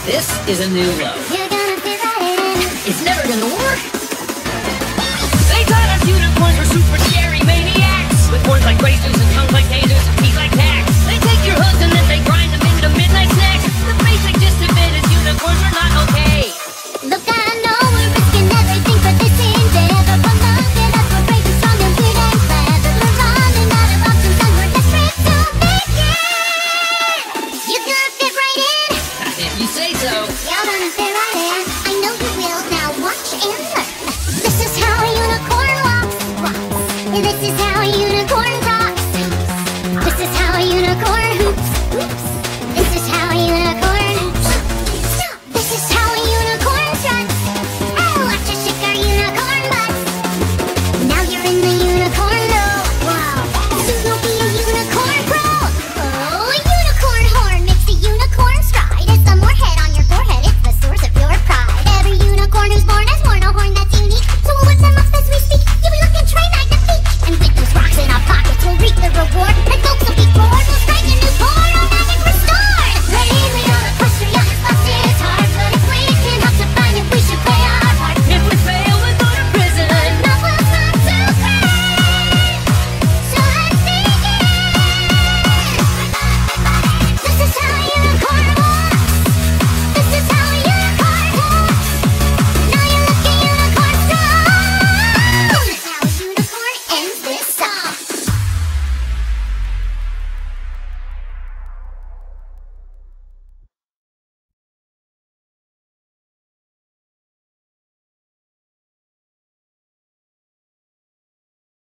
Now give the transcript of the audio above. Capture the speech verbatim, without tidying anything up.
This is a new low. You're gonna fit right in. It's never gonna work. They thought us unicorns were super scary maniacs with horns like razors and tongues like tasers and teeth like tacks. They take your hooks and